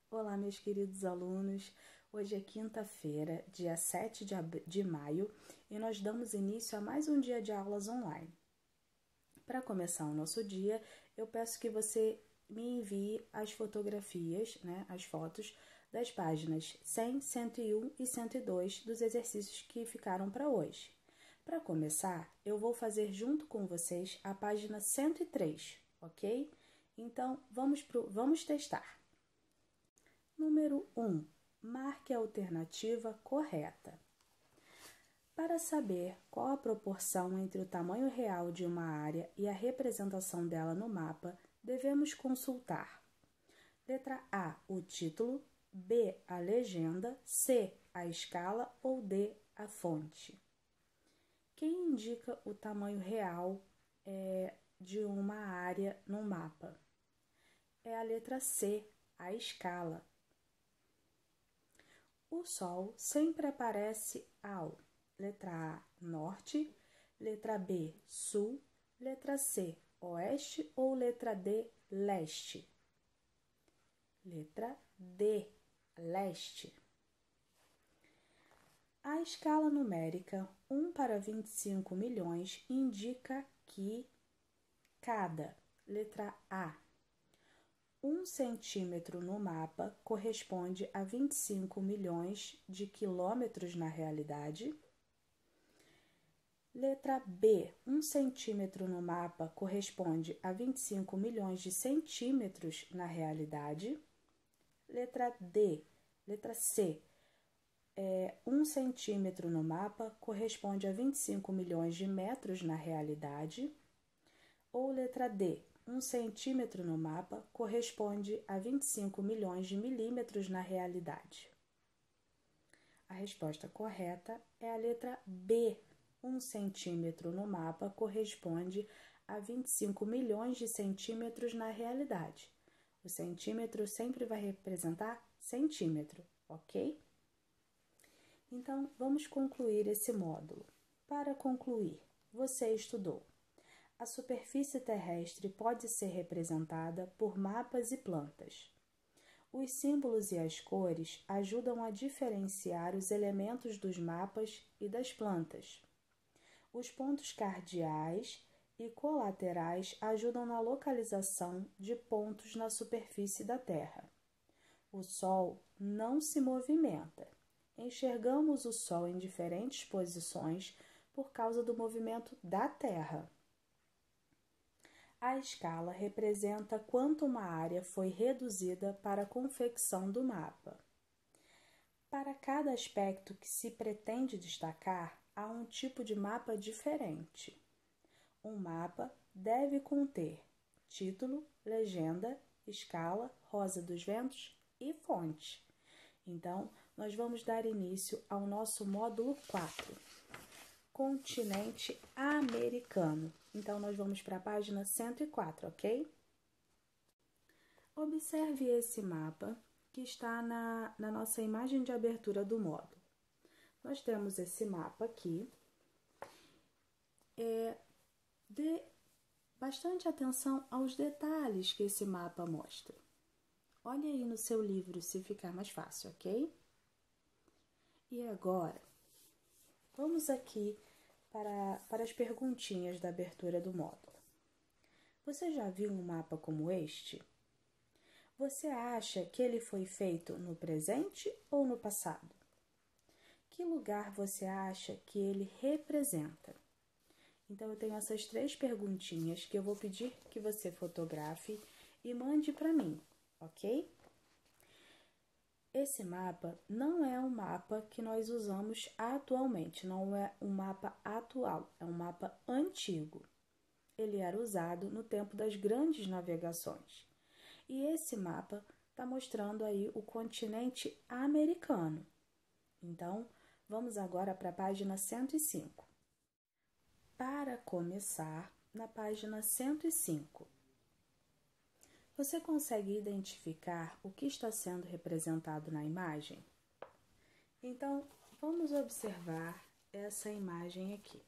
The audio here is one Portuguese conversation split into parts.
Olá, meus queridos alunos. Hoje é quinta-feira, dia 7 de maio, e nós damos início a mais um dia de aulas online. Para começar o nosso dia, eu peço que você me envie as fotografias, as fotos das páginas 100, 101 e 102 dos exercícios que ficaram para hoje. Para começar, eu vou fazer junto com vocês a página 103, ok? Então, vamos testar. Número 1. Marque a alternativa correta. Para saber qual a proporção entre o tamanho real de uma área e a representação dela no mapa, devemos consultar: letra A, o título, B, a legenda, C, a escala ou D, a fonte. Quem indica o tamanho real de uma área no mapa? É a letra C, a escala. O Sol sempre aparece ao letra A, norte, letra B, sul, letra C, oeste ou letra D, leste? Letra D, leste. A escala numérica 1 para 25 milhões indica que cada letra A, 1 centímetro no mapa corresponde a 25 milhões de quilômetros na realidade. Letra B, 1 centímetro no mapa corresponde a 25 milhões de centímetros na realidade. Letra C, 1 centímetro no mapa corresponde a 25 milhões de metros na realidade. Ou letra D, 1 centímetro no mapa corresponde a 25 milhões de milímetros na realidade. A resposta correta é a letra B. 1 centímetro no mapa corresponde a 25 milhões de centímetros na realidade. O centímetro sempre vai representar centímetro, ok? Então, vamos concluir esse módulo. Para concluir, você estudou: a superfície terrestre pode ser representada por mapas e plantas. Os símbolos e as cores ajudam a diferenciar os elementos dos mapas e das plantas. Os pontos cardeais e colaterais ajudam na localização de pontos na superfície da Terra. O Sol não se movimenta. Enxergamos o Sol em diferentes posições por causa do movimento da Terra. A escala representa quanto uma área foi reduzida para a confecção do mapa. Para cada aspecto que se pretende destacar, há um tipo de mapa diferente. Um mapa deve conter título, legenda, escala, rosa dos ventos e fonte. Então, nós vamos dar início ao nosso módulo 4. Continente americano. Então, nós vamos para a página 104, ok? Observe esse mapa que está na nossa imagem de abertura do módulo. Nós temos esse mapa aqui. Dê bastante atenção aos detalhes que esse mapa mostra. Olhe aí no seu livro se ficar mais fácil, ok? E agora, vamos aqui para as perguntinhas da abertura do módulo. Você já viu um mapa como este? Você acha que ele foi feito no presente ou no passado? Que lugar você acha que ele representa? Então, eu tenho essas 3 perguntinhas que eu vou pedir que você fotografe e mande para mim, ok? Esse mapa não é um mapa que nós usamos atualmente, não é um mapa atual, é um mapa antigo. Ele era usado no tempo das grandes navegações. E esse mapa está mostrando aí o continente americano. Então, vamos agora para a página 105. Para começar, na página 105, você consegue identificar o que está sendo representado na imagem? Então, vamos observar essa imagem aqui.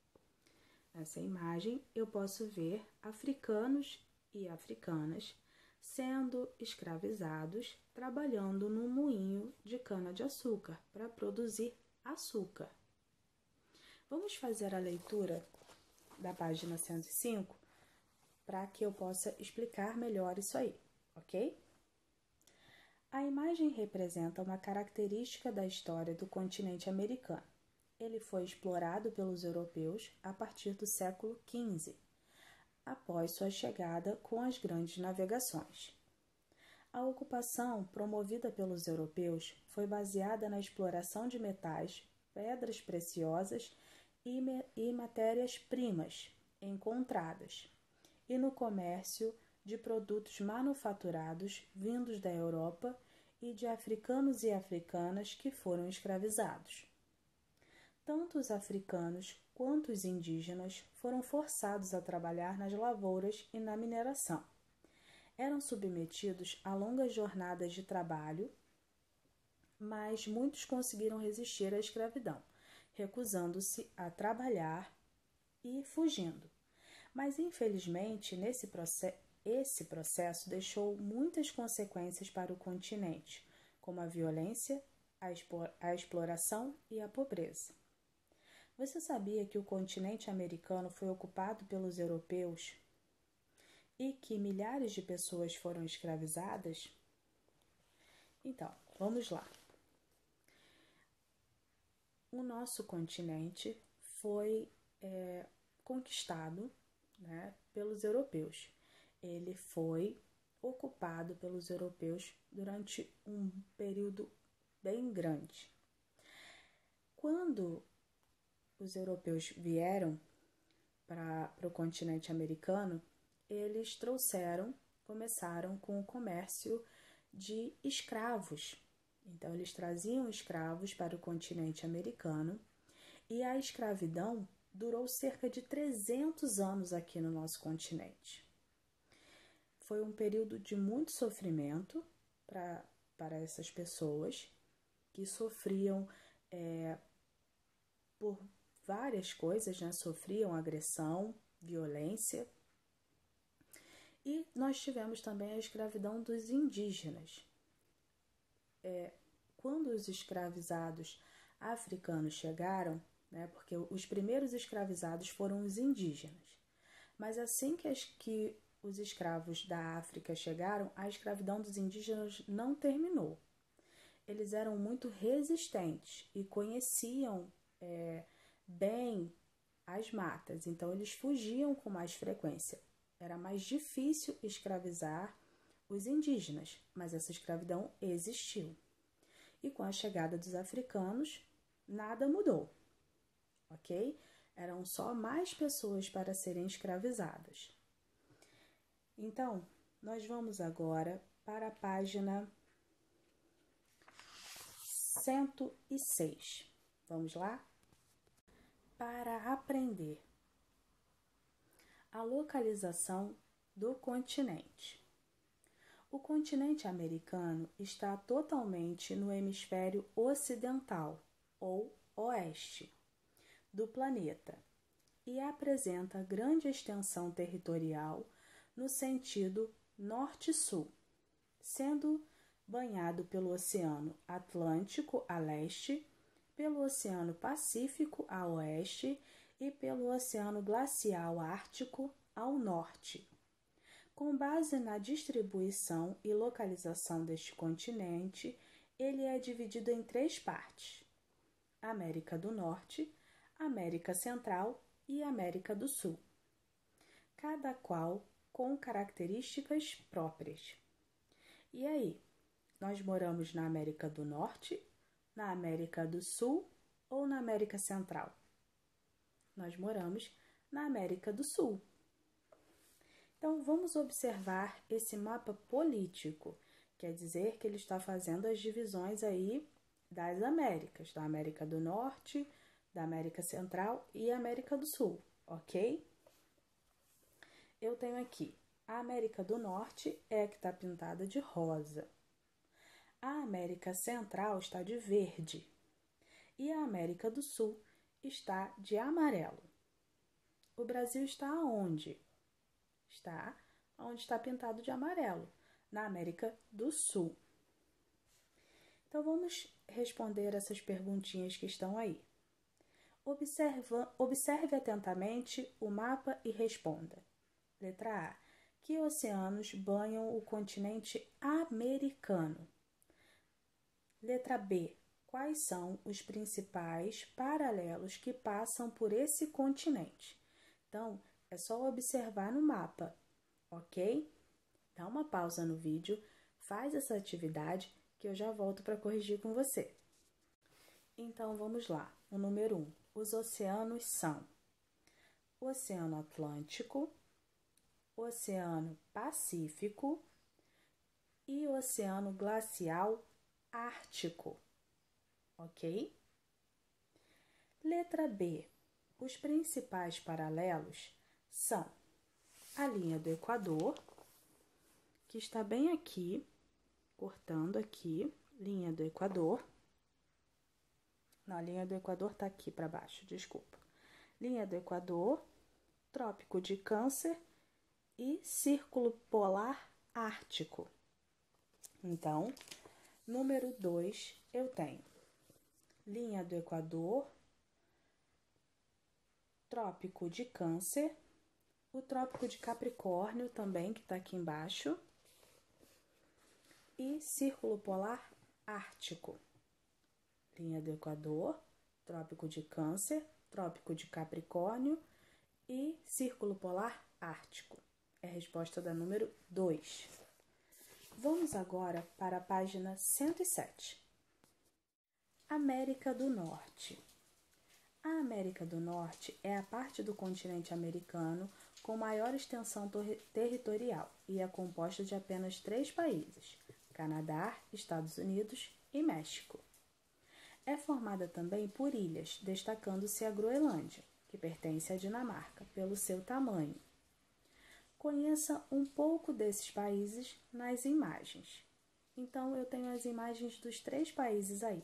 Nessa imagem, eu posso ver africanos e africanas sendo escravizados, trabalhando no moinho de cana-de-açúcar para produzir açúcar. Vamos fazer a leitura da página 105 para que eu possa explicar melhor isso aí, ok? A imagem representa uma característica da história do continente americano. Ele foi explorado pelos europeus a partir do século XV, após sua chegada com as grandes navegações. A ocupação promovida pelos europeus foi baseada na exploração de metais, pedras preciosas e matérias-primas encontradas, e no comércio de produtos manufaturados vindos da Europa e de africanos e africanas que foram escravizados. Tanto os africanos quanto os indígenas foram forçados a trabalhar nas lavouras e na mineração. Eram submetidos a longas jornadas de trabalho, mas muitos conseguiram resistir à escravidão, recusando-se a trabalhar e fugindo. Mas, infelizmente, esse processo deixou muitas consequências para o continente, como a violência, a exploração e a pobreza. Você sabia que o continente americano foi ocupado pelos europeus e que milhares de pessoas foram escravizadas? Então, vamos lá. O nosso continente foi conquistado, pelos europeus. Ele foi ocupado pelos europeus durante um período bem grande. Quando os europeus vieram para o continente americano, eles começaram com o comércio de escravos. Então, eles traziam escravos para o continente americano e a escravidão durou cerca de 300 anos aqui no nosso continente. Foi um período de muito sofrimento para essas pessoas que sofriam por várias coisas, sofriam agressão, violência. E nós tivemos também a escravidão dos indígenas. Quando os escravizados africanos chegaram, porque os primeiros escravizados foram os indígenas, mas assim que os escravos da África chegaram, a escravidão dos indígenas não terminou. Eles eram muito resistentes e conheciam bem as matas, então eles fugiam com mais frequência. Era mais difícil escravizar os indígenas, mas essa escravidão existiu. E com a chegada dos africanos, nada mudou, ok? Eram só mais pessoas para serem escravizadas. Então, nós vamos agora para a página 106. Vamos lá? Para aprender a localização do continente. O continente americano está totalmente no hemisfério ocidental, ou oeste, do planeta e apresenta grande extensão territorial no sentido norte-sul, sendo banhado pelo Oceano Atlântico a leste, pelo Oceano Pacífico a oeste e pelo Oceano Glacial Ártico ao norte. Com base na distribuição e localização deste continente, ele é dividido em 3 partes: América do Norte, América Central e América do Sul, cada qual com características próprias. E aí, nós moramos na América do Norte, na América do Sul ou na América Central? Nós moramos na América do Sul. Então, vamos observar esse mapa político. Quer dizer que ele está fazendo as divisões aí das Américas, da América do Norte, da América Central e América do Sul, ok? Eu tenho aqui a América do Norte que está pintada de rosa. A América Central está de verde e a América do Sul está de amarelo. O Brasil está aonde? Está onde está pintado de amarelo. na América do Sul. Então, vamos responder essas perguntinhas que estão aí. Observe atentamente o mapa e responda. Letra A. Que oceanos banham o continente americano? Letra B. Quais são os principais paralelos que passam por esse continente? Então, é só observar no mapa, ok? Dá uma pausa no vídeo, faz essa atividade que eu já volto para corrigir com você. Então, vamos lá. O número 1. Os oceanos são o Oceano Atlântico, o Oceano Pacífico e o Oceano Glacial Ártico, ok? Letra B. Os principais paralelos são a linha do Equador, que está bem aqui, cortando aqui, linha do Equador. Não, a linha do Equador está aqui para baixo, desculpa. Linha do Equador, Trópico de Câncer e Círculo Polar Ártico. Então, número 2, eu tenho linha do Equador, Trópico de Câncer, o Trópico de Capricórnio também, que está aqui embaixo, e Círculo Polar Ártico. Linha do Equador, Trópico de Câncer, Trópico de Capricórnio e Círculo Polar Ártico. É a resposta da número 2. Vamos agora para a página 107. América do Norte. A América do Norte é a parte do continente americano com maior extensão territorial e é composta de apenas 3 países: Canadá, Estados Unidos e México. É formada também por ilhas, destacando-se a Groenlândia, que pertence à Dinamarca, pelo seu tamanho. Conheça um pouco desses países nas imagens. Então, eu tenho as imagens dos 3 países aí.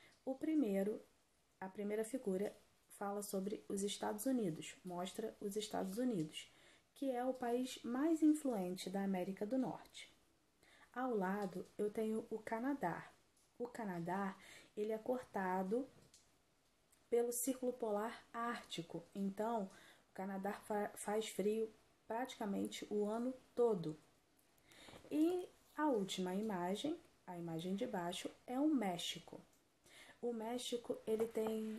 A primeira figura fala sobre os Estados Unidos, mostra os Estados Unidos, que é o país mais influente da América do Norte. Ao lado, eu tenho o Canadá. O Canadá, ele é cortado pelo Círculo Polar Ártico. Então, o Canadá faz frio praticamente o ano todo. E a última imagem, a imagem de baixo, é o México. O México, ele tem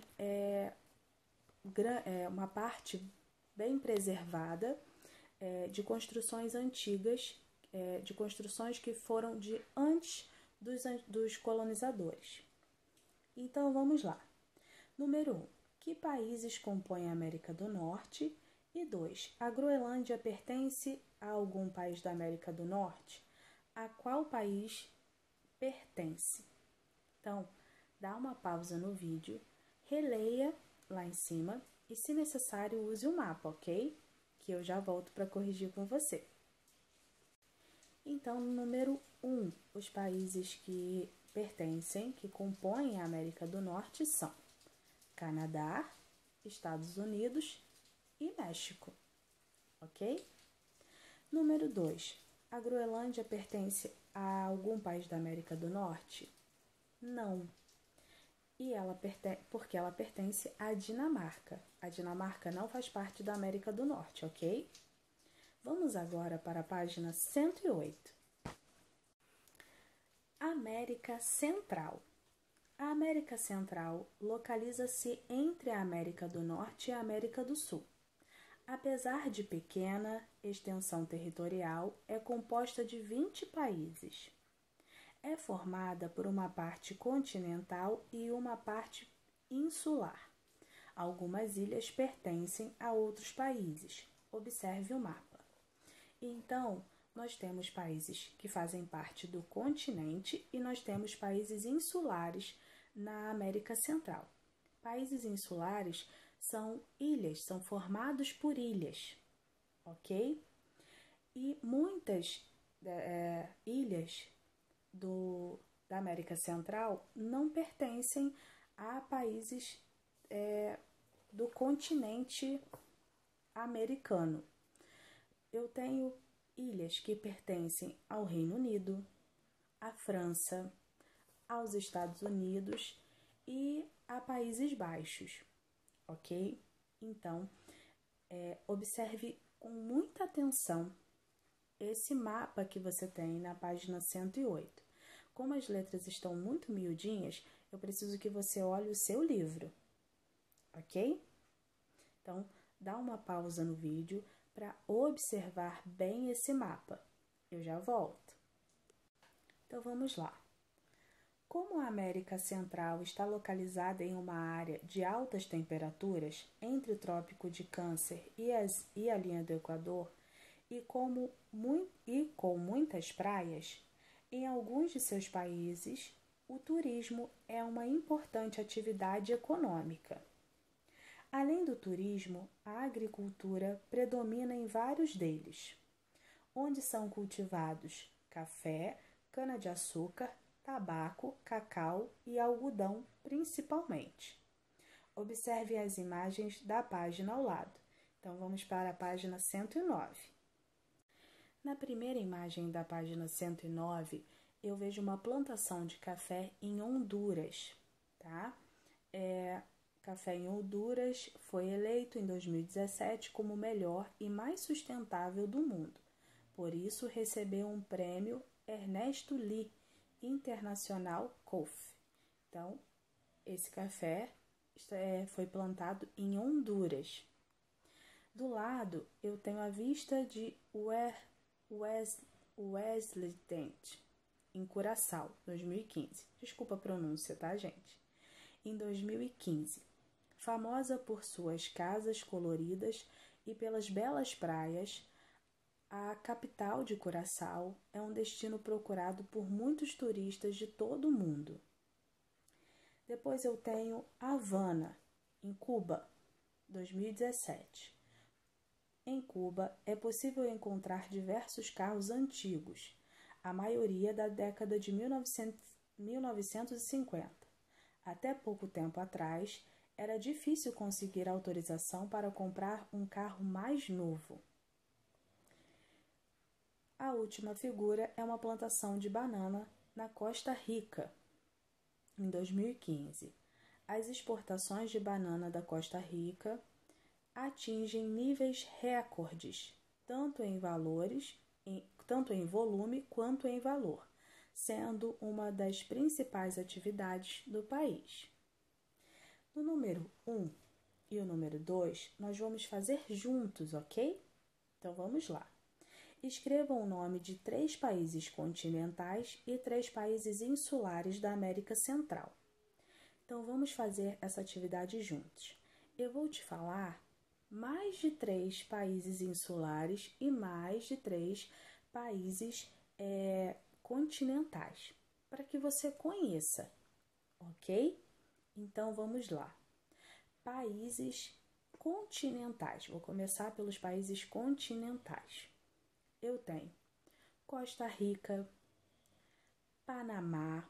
uma parte bem preservada de construções antigas, de construções que foram de antes dos colonizadores. Então, vamos lá. Número 1. Que países compõem a América do Norte? E 2. A Groenlândia pertence a algum país da América do Norte? A qual país pertence? Então, dá uma pausa no vídeo, releia lá em cima e, se necessário, use o mapa, ok? Que eu já volto para corrigir com você. Então, número 1, os países que pertencem, que compõem a América do Norte são Canadá, Estados Unidos e México, ok? Número 2, a Groenlândia pertence a algum país da América do Norte? Não. E porque ela pertence à Dinamarca. A Dinamarca não faz parte da América do Norte, ok? Vamos agora para a página 108. América Central. A América Central localiza-se entre a América do Norte e a América do Sul. Apesar de pequena extensão territorial, é composta de 20 países. É formada por uma parte continental e uma parte insular. Algumas ilhas pertencem a outros países. Observe o mapa. Então, nós temos países que fazem parte do continente e nós temos países insulares na América Central. Países insulares são ilhas, são formados por ilhas, ok? E muitas ilhas da América Central não pertencem a países do continente americano. Eu tenho ilhas que pertencem ao Reino Unido, à França, aos Estados Unidos e a Países Baixos, ok? Então, observe com muita atenção esse mapa que você tem na página 108. Como as letras estão muito miudinhas, eu preciso que você olhe o seu livro, ok? Então, dá uma pausa no vídeo para observar bem esse mapa. Eu já volto. Então, vamos lá. Como a América Central está localizada em uma área de altas temperaturas entre o Trópico de Câncer e a linha do Equador, e com muitas praias, em alguns de seus países, o turismo é uma importante atividade econômica. Além do turismo, a agricultura predomina em vários deles, onde são cultivados café, cana-de-açúcar, tabaco, cacau e algodão, principalmente. Observe as imagens da página ao lado. Então, vamos para a página 109. Na primeira imagem da página 109, eu vejo uma plantação de café em Honduras, tá? Café em Honduras foi eleito em 2017 como o melhor e mais sustentável do mundo. Por isso, recebeu um prêmio Ernesto Lee Internacional COFF. Então, esse café foi plantado em Honduras. Do lado, eu tenho a vista de Wesley Dent, em Curaçao, 2015. Desculpa a pronúncia, tá, gente? Em 2015. Famosa por suas casas coloridas e pelas belas praias, a capital de Curaçao é um destino procurado por muitos turistas de todo o mundo. Depois eu tenho Havana, em Cuba, 2017. Em Cuba, é possível encontrar diversos carros antigos, a maioria da década de 1950. Até pouco tempo atrás, era difícil conseguir autorização para comprar um carro mais novo. A última figura é uma plantação de banana na Costa Rica, em 2015. As exportações de banana da Costa Rica atingem níveis recordes, tanto em volume quanto em valor, sendo uma das principais atividades do país. No número 1 e o número 2, nós vamos fazer juntos, ok? Então, vamos lá. Escrevam o nome de 3 países continentais e 3 países insulares da América Central. Então, vamos fazer essa atividade juntos. Eu vou te falar mais de 3 países insulares e mais de 3 países continentais, para que você conheça, ok? Então, vamos lá. Países continentais. Vou começar pelos países continentais. Eu tenho Costa Rica, Panamá,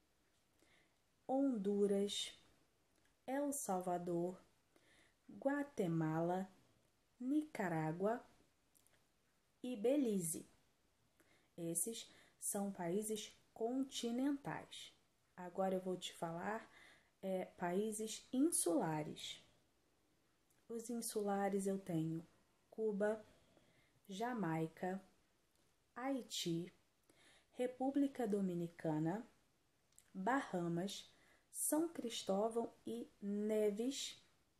Honduras, El Salvador, Guatemala, Nicarágua e Belize. Esses são países continentais. Agora eu vou te falar países insulares. Os insulares eu tenho Cuba, Jamaica, Haiti, República Dominicana, Bahamas, São Cristóvão e Neves,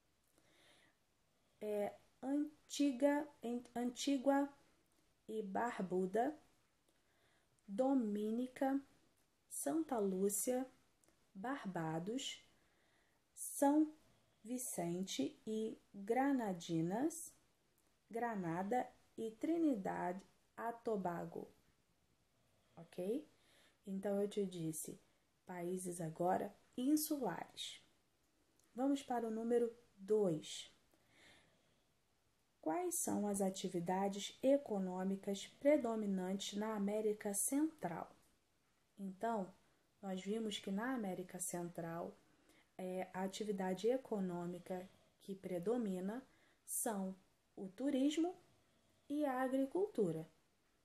Antigua e Barbuda, Dominica, Santa Lúcia, Barbados, São Vicente e Granadinas, Granada e Trinidad e Tobago, ok? Então, eu te disse países agora insulares. Vamos para o número 2. Quais são as atividades econômicas predominantes na América Central? Então, nós vimos que na América Central, a atividade econômica que predomina são o turismo e a agricultura.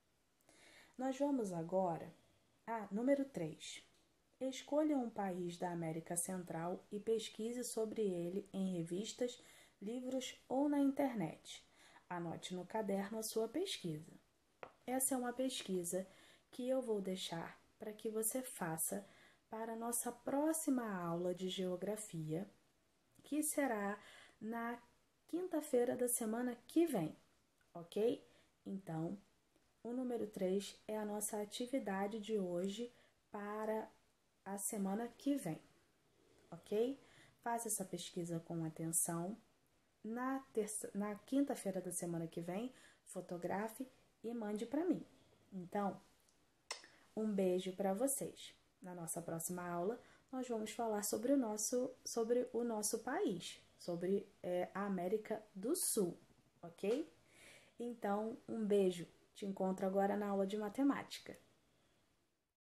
Nós vamos agora número 3. Escolha um país da América Central e pesquise sobre ele em revistas, livros ou na internet. Anote no caderno a sua pesquisa. Essa é uma pesquisa que eu vou deixar para que você faça para a nossa próxima aula de geografia, que será na quinta-feira da semana que vem, ok? Então, o número 3 é a nossa atividade de hoje para a semana que vem, ok? Faça essa pesquisa com atenção. Na quinta-feira da semana que vem, fotografe e mande para mim. Então, um beijo para vocês. Na nossa próxima aula, nós vamos falar sobre o nosso país, sobre a América do Sul, ok? Então, um beijo. Te encontro agora na aula de matemática.